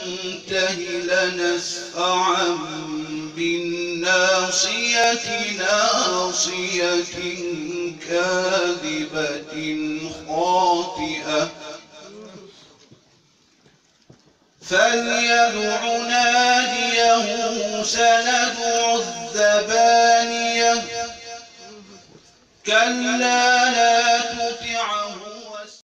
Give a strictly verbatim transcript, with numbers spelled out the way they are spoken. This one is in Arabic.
ينته لنسفعا بالناصية ناصية كاذبة خاطئة فليدع ناديه سندع الزبانية كلا